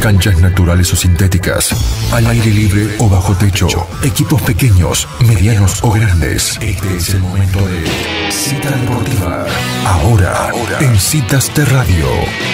canchas naturales o sintéticas, al aire libre o bajo techo, equipos pequeños, medianos o grandes. Este es el momento de Cita Deportiva. Ahora en Citas de Radio.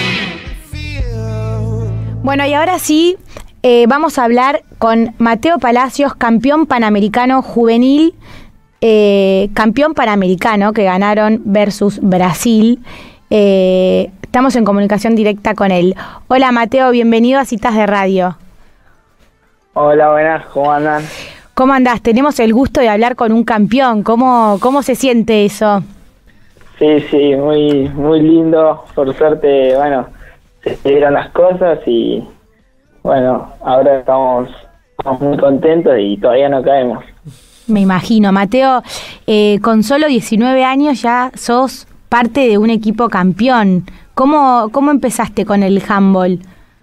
Bueno, y ahora sí, vamos a hablar con Mateo Palacios, campeón panamericano juvenil, campeón panamericano que ganaron versus Brasil. Estamos en comunicación directa con él. Hola Mateo, bienvenido a Citas de Radio. Hola, buenas, ¿cómo andan? ¿Cómo andás? Tenemos el gusto de hablar con un campeón. ¿Cómo se siente eso? Sí, muy lindo. Por suerte, bueno, se dieron las cosas y bueno, ahora estamos muy contentos y todavía no caemos. Me imagino. Mateo, con solo 19 años ya sos parte de un equipo campeón. ¿Cómo empezaste con el handball?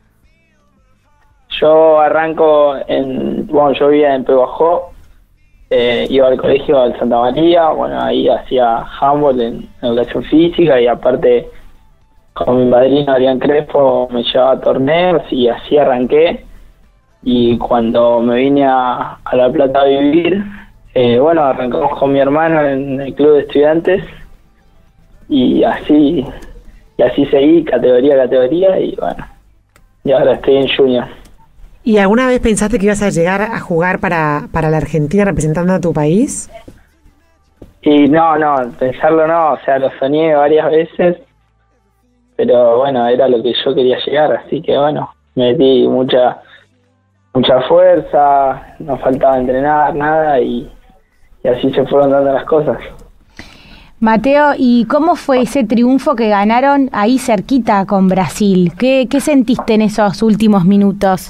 Yo arranco yo vivía en Pehuajó, iba al colegio al Santa María, bueno, ahí hacía handball en educación física y aparte con mi padrino Adrián Crespo me llevaba a torneos y así arranqué. Y cuando me vine a La Plata a vivir, arrancamos con mi hermano en el club de estudiantes y así seguí categoría a categoría y bueno, y ahora estoy en junior. ¿Y alguna vez pensaste que ibas a llegar a jugar para la Argentina representando a tu país? Y no, pensarlo no, o sea, lo soñé varias veces, pero bueno, era lo que yo quería llegar, así que bueno, metí mucha fuerza, no faltaba entrenar, nada, y así se fueron dando las cosas. Mateo, ¿y cómo fue ese triunfo que ganaron ahí cerquita con Brasil? ¿Qué sentiste en esos últimos minutos?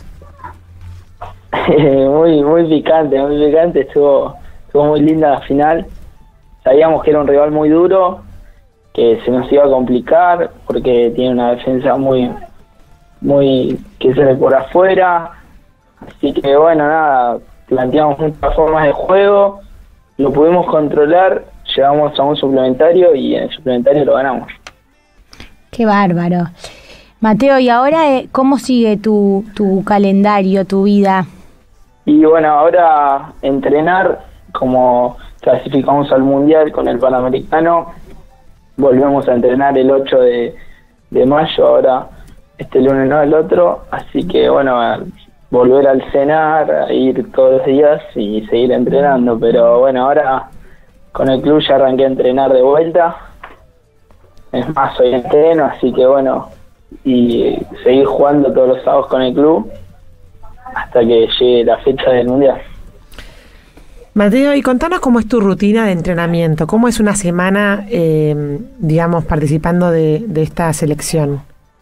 Muy picante, estuvo muy linda la final. Sabíamos que era un rival muy duro, que se nos iba a complicar porque tiene una defensa muy que se ve por afuera, así que bueno, nada, planteamos muchas formas de juego, lo pudimos controlar, llegamos a un suplementario y en el suplementario lo ganamos. Qué bárbaro. Mateo, ¿y ahora cómo sigue tu calendario, tu vida? Y bueno, ahora entrenar, como clasificamos al Mundial con el Panamericano, volvemos a entrenar el 8 de mayo, ahora este lunes no el otro, así que bueno, volver al cenar, a ir todos los días y seguir entrenando, pero bueno, ahora con el club ya arranqué a entrenar de vuelta, es más, hoy entreno, así que bueno, y seguir jugando todos los sábados con el club hasta que llegue la fecha del Mundial. Mateo, y contanos cómo es tu rutina de entrenamiento, cómo es una semana, participando de esta selección.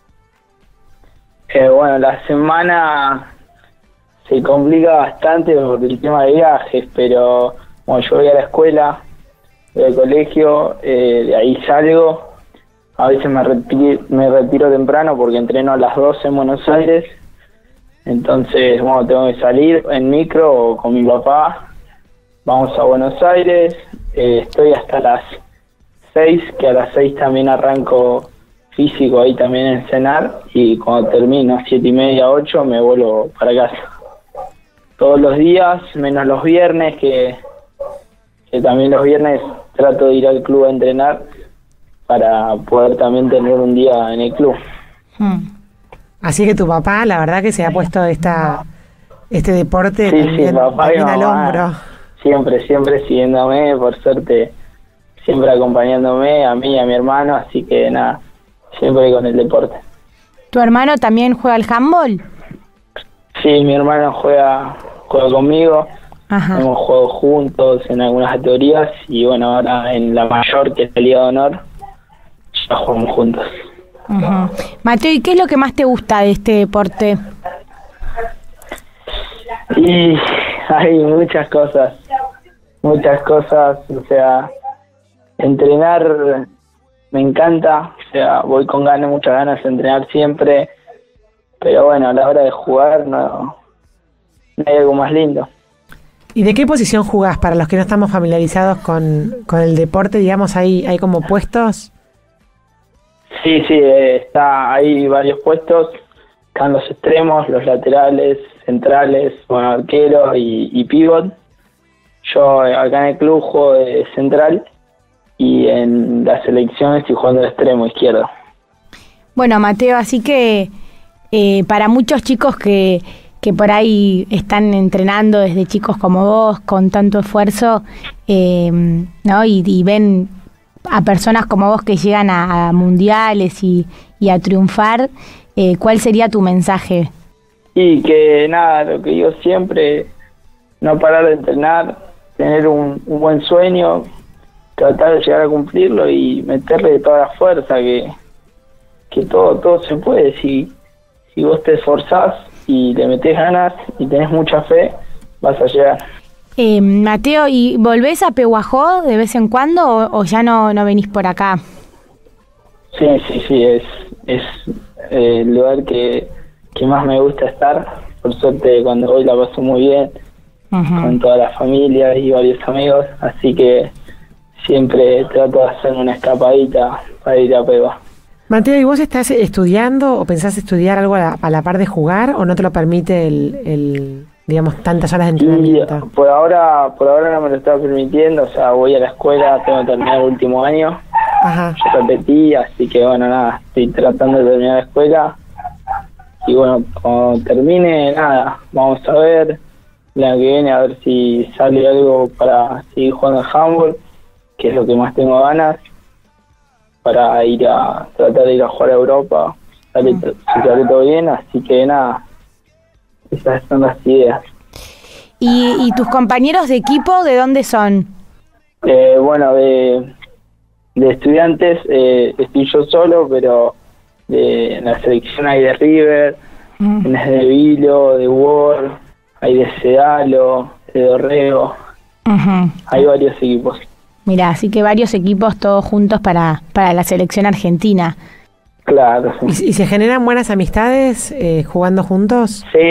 Bueno, la semana se complica bastante por el tema de viajes, pero bueno, yo voy a la escuela, voy al colegio, de ahí salgo, a veces me retiro temprano porque entreno a las 12 en Buenos Aires, entonces bueno, tengo que salir en micro o con mi papá, vamos a Buenos Aires, estoy hasta las 6, que a las 6 también arranco físico ahí también en cenar, y cuando termino 7:30, 8 me vuelvo para casa. Todos los días, menos los viernes, que también los viernes trato de ir al club a entrenar para poder también tener un día en el club. Así que tu papá, la verdad que se ha puesto este deporte también al hombro. Siempre siguiéndome, por suerte, siempre acompañándome a mí y a mi hermano, así que nada, siempre con el deporte. ¿Tu hermano también juega al handball? Sí, mi hermano juega conmigo. Ajá. Hemos jugado juntos en algunas categorías y bueno, ahora en la mayor, que es la Liga de Honor, ya jugamos juntos. Ajá. Mateo, ¿y qué es lo que más te gusta de este deporte? Y hay muchas cosas, o sea, entrenar me encanta, o sea, voy con muchas ganas de entrenar siempre, pero bueno, a la hora de jugar no hay algo más lindo. ¿Y de qué posición jugás? Para los que no estamos familiarizados con el deporte, digamos, ¿hay como puestos? Sí, hay varios puestos. están los extremos, los laterales, centrales, bueno, arqueros y pívot. Yo acá en el club juego de central y en la selección estoy jugando de extremo izquierdo. Bueno, Mateo, así que para muchos chicos que por ahí están entrenando desde chicos como vos, con tanto esfuerzo, ¿no? Y ven a personas como vos que llegan a mundiales y a triunfar, ¿cuál sería tu mensaje? Y que nada, lo que digo siempre, no parar de entrenar, tener un buen sueño, tratar de llegar a cumplirlo y meterle toda la fuerza, que todo se puede. Si vos te esforzás y le metés ganas y tenés mucha fe, vas a llegar. Mateo, ¿y volvés a Pehuajó de vez en cuando o ya no venís por acá? Sí, es el lugar que más me gusta estar. Por suerte cuando voy la paso muy bien, con toda la familia y varios amigos, así que siempre trato de hacer una escapadita para ir a Pehuajó. Mateo, ¿y vos estás estudiando o pensás estudiar algo a la par de jugar o no te lo permite el digamos, tantas horas de entrenamiento? Y por ahora no me lo está permitiendo, o sea, voy a la escuela, tengo que terminar el último año. Ajá. Yo repetí, así que bueno, nada, estoy tratando de terminar la escuela y bueno, cuando termine, nada, vamos a ver el año que viene a ver si sale algo para seguir jugando al handball, que es lo que más tengo ganas, para tratar de ir a jugar a Europa, si sale todo bien, así que nada, esas son las ideas. ¿Y tus compañeros de equipo de dónde son? Bueno, de estudiantes estoy yo solo, pero en la selección hay de River, de Vilo, de Word, hay de Sedalo, de Dorrego, hay varios equipos. Mirá, así que varios equipos todos juntos para la selección argentina. Claro, sí. ¿Y se generan buenas amistades jugando juntos? Sí,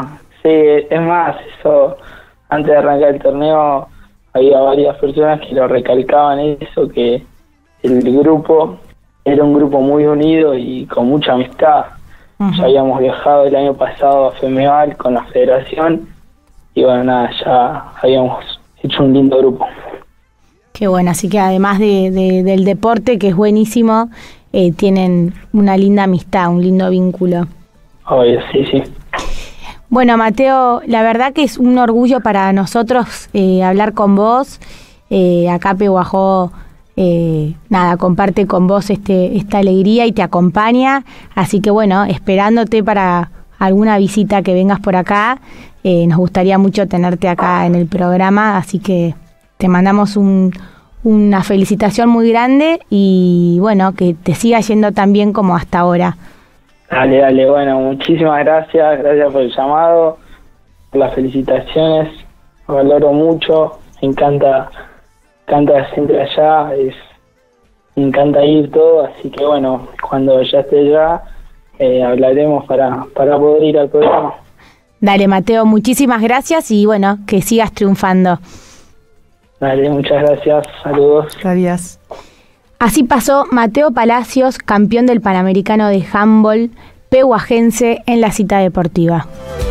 es más, eso, antes de arrancar el torneo había varias personas que lo recalcaban eso, que el grupo era un grupo muy unido y con mucha amistad. Ya habíamos viajado el año pasado a FEMEVAL con la federación y bueno, nada, ya habíamos hecho un lindo grupo. Qué bueno, así que además del deporte, que es buenísimo, tienen una linda amistad, un lindo vínculo. Obvio, sí. Bueno, Mateo, la verdad que es un orgullo para nosotros hablar con vos. Acá Pehuajó, comparte con vos esta alegría y te acompaña. Así que bueno, esperándote para alguna visita que vengas por acá. Nos gustaría mucho tenerte acá en el programa, así que te mandamos una felicitación muy grande y bueno, que te siga yendo tan bien como hasta ahora. Dale, bueno, muchísimas gracias por el llamado, por las felicitaciones, lo valoro mucho, me encanta siempre allá, me encanta ir todo, así que bueno, cuando ya esté allá, hablaremos para poder ir al programa. Dale, Mateo, muchísimas gracias y bueno, que sigas triunfando. Dale, muchas gracias, saludos. Gracias. Así pasó Mateo Palacios, campeón del Panamericano de Handball pehuajense en la cita deportiva.